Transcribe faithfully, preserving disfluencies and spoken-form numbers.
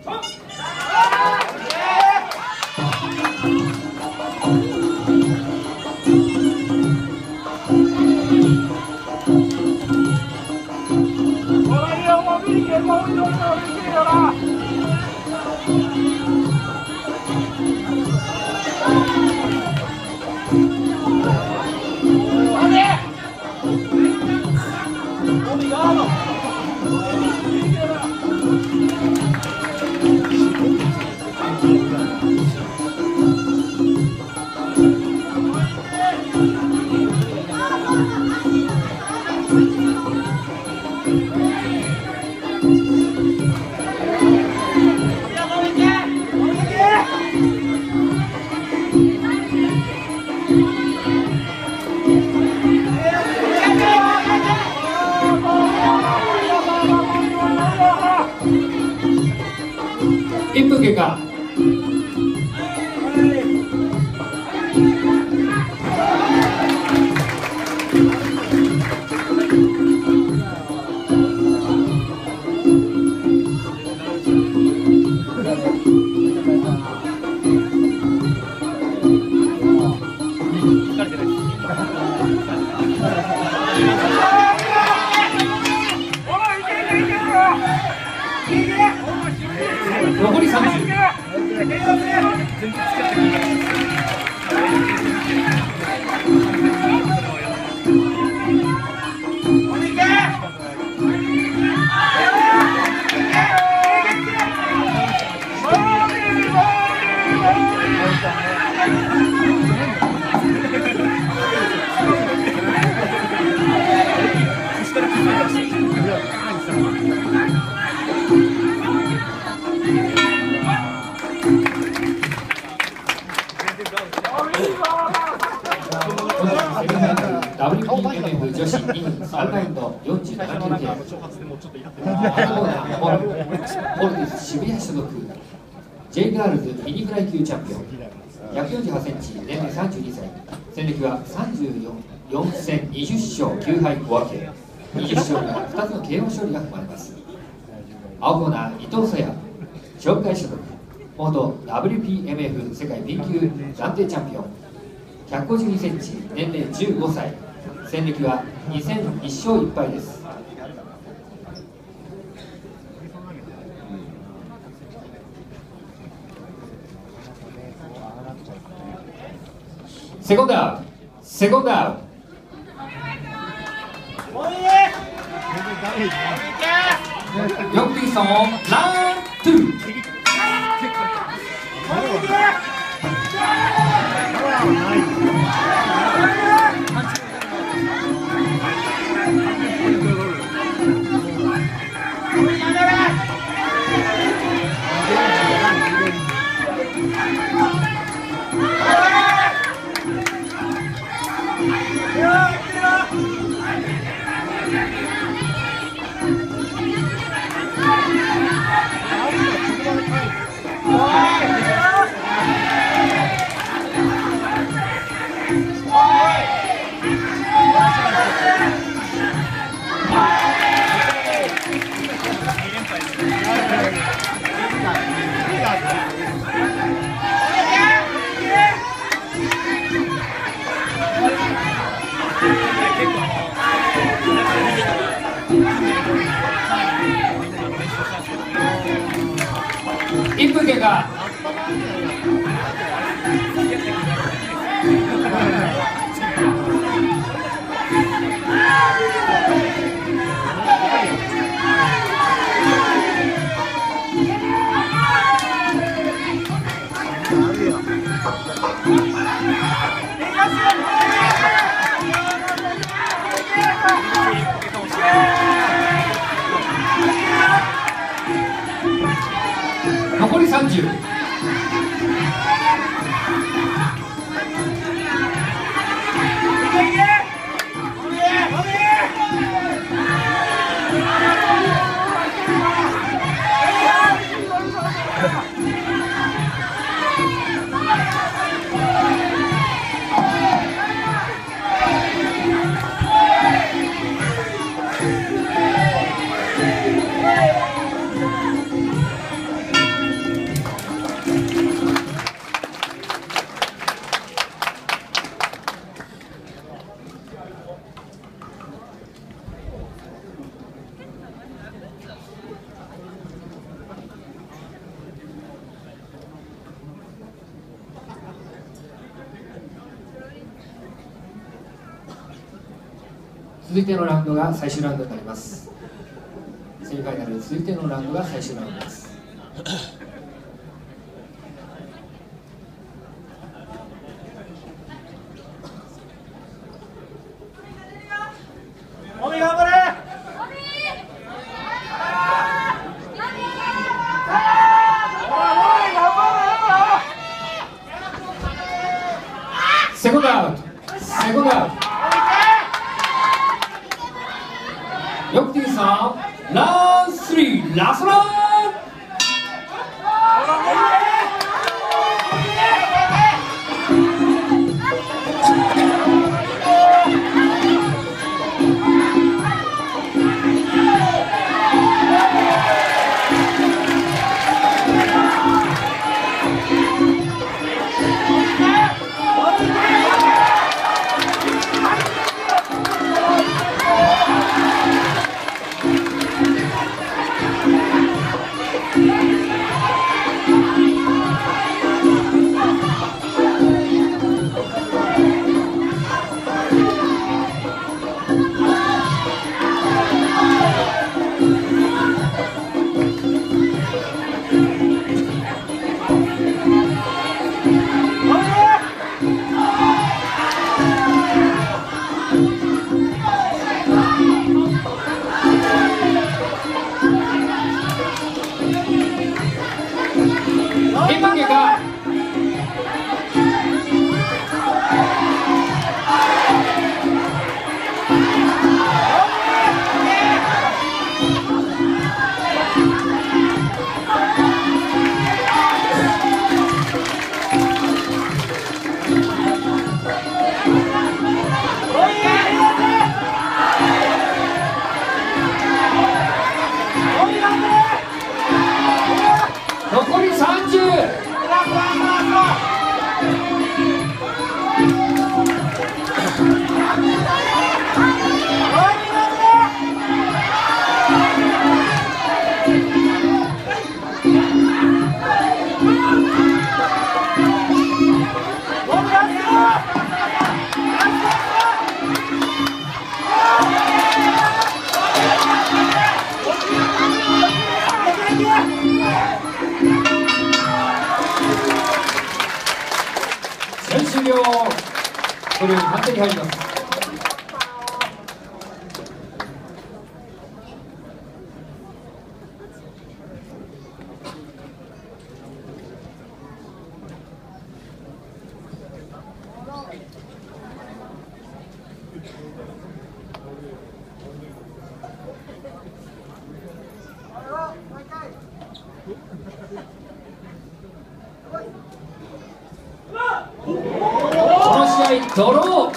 いっぷん経過。残りさんじゅう。ダブリューピーエムエフ 女子にさんラウンドよんじゅうななキロ級、ホルディス渋谷所属 J ガールズミニフライ級チャンピオン、ひゃくよんじゅうはちセンチ、年齢さんじゅうにさい、戦歴はさんじゅうよん戦にじゅっ勝きゅう敗ご分け、にじゅっ勝にはふたつの ケーオー 勝利が含まれます。青コーナー伊藤沙耶、紹介所属元 ダブリューピーエムエフ 世界ピン級暫定チャンピオン、ひゃくごじゅうにセンチ、年齢じゅうごさい、戦歴はに戦いち勝いっ敗です。セコンドアウト、セコンドアウト。よくピーソン、ラントゥー。いっぷん経過。残りさんじゅう。 続いてのラウンドが最終ラウンドになります。セミファイナル続いてのラウンドが最終ラウンドです。 おみ頑張れ。 セコンドアウト、セコンドアウト。よくてさん、ランスリー、ラストラン。残りさんじゅう。終了。これより判定に入ります。この試合ドロー。